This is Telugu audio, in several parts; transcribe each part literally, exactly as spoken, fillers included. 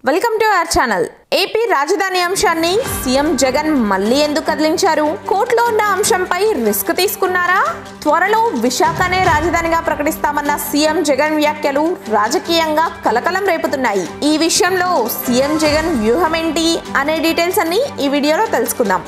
Welcome to our channel. AP రాజధాని అంశాన్ని సీఎం జగన్ మళ్ళీ ఎందుకు కదిలించారు? కోర్టులో ఉన్న అంశంపై రిస్క్ తీసుకున్నారా? త్వరలో విశాఖనే రాజధానిగా ప్రకటిస్తామన్న సీఎం జగన్ వ్యాఖ్యలు రాజకీయంగా కలకలం రేపుతున్నాయి. ఈ విషయంలో సీఎం జగన్ వ్యూహం ఏంటి అనే డీటెయిల్స్ అన్ని ఈ వీడియోలో తెలుసుకుందాం.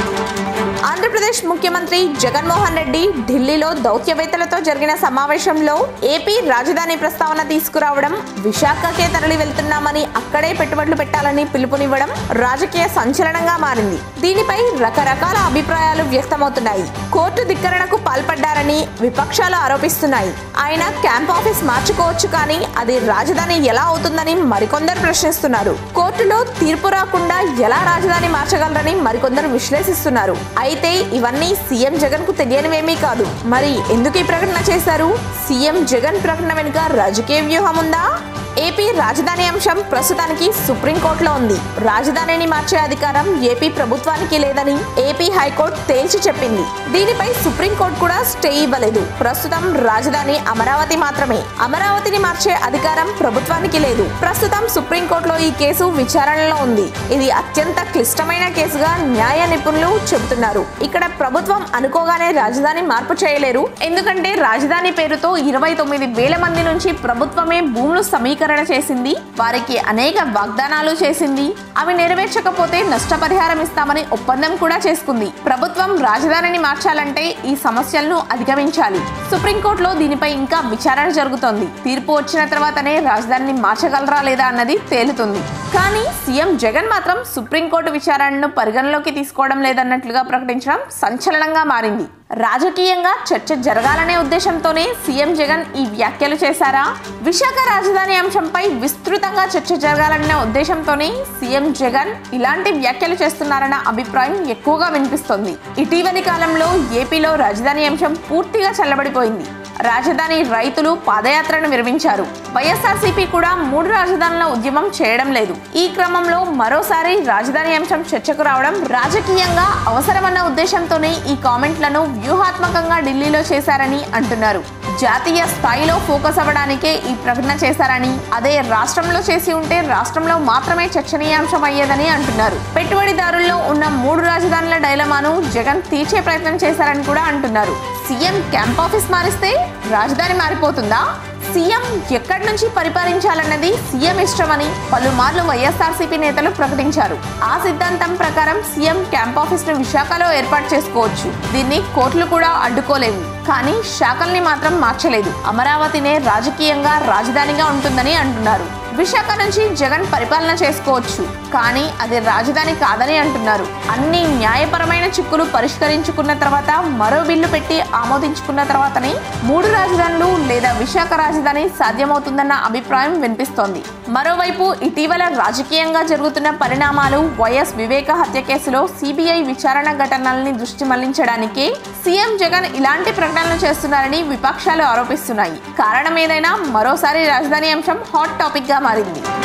ఆంధ్రప్రదేశ్ ముఖ్యమంత్రి జగన్మోహన్ రెడ్డి ఢిల్లీలో దౌత్యవేత్తలతో జరిగిన సమావేశంలో ఏపీ రాజధాని ప్రస్తావన తీసుకురావడం, విశాఖకే తరలి వెళ్తున్నామని అక్కడే పెట్టుబడులు పెట్టాలని పిలుపునివ్వడం రాజకీయ సంచలనంగా మారింది. దీనిపై రకరకాల అభిప్రాయాలు వ్యక్తమవుతున్నాయి. కోర్టు ధిక్కరణకు పాల్పడ్డారని విపక్షాలు ఆరోపిస్తున్నాయి. ఆయన క్యాంప్ ఆఫీస్ మార్చుకోవచ్చు, కానీ అది రాజధాని ఎలా అవుతుందని మరికొందరు ప్రశ్నిస్తున్నారు. కోర్టులో తీర్పు రాకుండా ఎలా రాజధాని మార్చగలరని మరికొందరు విశ్లేషిస్తున్నారు. అయితే ఇవన్నీ సీఎం జగన్ కు తెలియనివేమీ కాదు. మరి ఎందుకు ఈ ప్రకటన చేశారు? సీఎం జగన్ ప్రకటన వెనుక రాజకీయ వ్యూహం ఉందా? ఏపీ రాజధాని అంశం ప్రస్తుతానికి సుప్రీంకోర్టులో ఉంది. రాజధానిని మార్చే అధికారం ఏపీ ప్రభుత్వానికి లేదని ఏపీ హైకోర్టు తేల్చి చెప్పింది. దీనిపై సుప్రీంకోర్టు కూడా స్టే ఇవ్వలేదు. ప్రస్తుతం రాజధాని అమరావతి మాత్రమే. అమరావతిని మార్చే అధికారం ప్రభుత్వానికి లేదు. ప్రస్తుతం సుప్రీంకోర్టులో ఈ కేసు విచారణలో ఉంది. ఇది అత్యంత క్లిష్టమైన కేసుగా న్యాయ నిపుణులు చెబుతున్నారు. ఇక్కడ ప్రభుత్వం అనుకోగానే రాజధాని మార్పు చేయలేరు. ఎందుకంటే రాజధాని పేరుతో ఇరవై తొమ్మిది వేల మంది నుంచి ప్రభుత్వమే భూములు సమీకరణ చేసింది. వారికి అనేక వాగ్దానాలు చేసింది. అవి నెరవేర్చకపోతే నష్టపరిహారం ఇస్తామని ఒప్పందం కూడా చేసుకుంది. ప్రభుత్వం రాజధానిని మార్చాలంటే ఈ సమస్యలను అధిగమించాలి. సుప్రీంకోర్టులో దీనిపై ఇంకా విచారణ జరుగుతోంది. తీర్పు వచ్చిన తర్వాతనే రాజధానిని మార్చగలరా లేదా అన్నది తేలుతుంది. కానీ సీఎం జగన్ మాత్రం సుప్రీంకోర్టు విచారణను పరిగణలోకి తీసుకోవడం లేదన్నట్లుగా ప్రకటించడం సంచలనంగా మారింది. రాజకీయంగా చర్చ జరగాలనే ఉద్దేశంతోనే సీఎం జగన్ ఈ వ్యాఖ్యలు చేశారా? విశాఖ రాజధాని అంశంపై విస్తృతంగా చర్చ జరగాలనే ఉద్దేశంతోనే సీఎం జగన్ ఇలాంటి వ్యాఖ్యలు చేస్తున్నారన్న అభిప్రాయం ఎక్కువగా వినిపిస్తోంది. ఇటీవలి కాలంలో ఏపీలో రాజధాని అంశం పూర్తిగా చల్లబడిపోయింది. రాజధాని రైతులు పాదయాత్రను విరమించారు. వైఎస్ఆర్సీపీ కూడా మూడు రాజధానుల ఉద్యమం చేయడం లేదు. ఈ క్రమంలో మరోసారి రాజధాని అంశం చర్చకు రావడం రాజకీయంగా అవసరమన్న ఉద్దేశంతోనే ఈ కామెంట్లను వ్యూహాత్మకంగా ఢిల్లీలో చేశారని అంటున్నారు. జాతీయ స్థాయిలో ఫోకస్ అవ్వడానికే ఈ ప్రకటన చేశారని, అదే రాష్ట్రంలో చేసి ఉంటే రాష్ట్రంలో మాత్రమే చర్చనీయాంశం అయ్యేదని అంటున్నారు. పెట్టుబడిదారుల్లో ఉన్న మూడు రాజధానుల డైలమాను జగన్ తీర్చే ప్రయత్నం చేశారని కూడా అంటున్నారు. సీఎం క్యాంప్ ఆఫీస్ మారిస్తే రాజధాని మారిపోతుందా? సీఎం ఎక్కడి నుంచి పరిపాలించాలన్నది సీఎం ఇష్టమని పలుమార్లు వైఎస్ఆర్సీపీ నేతలు ప్రకటించారు. ఆ సిద్ధాంతం ప్రకారం సీఎం క్యాంప్ ఆఫీస్ ను విశాఖలో ఏర్పాటు చేసుకోవచ్చు. దీన్ని కోర్టులు కూడా అడ్డుకోలేవు. కానీ శాఖల్ని మాత్రం మార్చలేదు. అమరావతినే రాజకీయంగా రాజధానిగా ఉంటుందని అంటున్నారు. విశాఖ నుంచి జగన్ పరిపాలన చేసుకోవచ్చు, కానీ అది రాజధాని కాదని అంటున్నారు. అన్ని న్యాయపరమైన చిక్కులు పరిష్కరించుకున్న తర్వాత, మరో బిల్లు పెట్టి ఆమోదించుకున్న తర్వాతనే మూడు రాజధానులు లేదా విశాఖ రాజధాని సాధ్యమవుతుందన్న అభిప్రాయం వినిపిస్తోంది. మరోవైపు ఇటీవల రాజకీయంగా జరుగుతున్న పరిణామాలు, వైఎస్ వివేక హత్య కేసులో సిబిఐ విచారణ ఘటనల్ని దృష్టి మళ్లించడానికే సీఎం జగన్ ఇలాంటి ప్రకటనలు చేస్తున్నారని విపక్షాలు ఆరోపిస్తున్నాయి. కారణం ఏదైనా మరోసారి రాజధాని అంశం హాట్ టాపిక్ గా మారింది.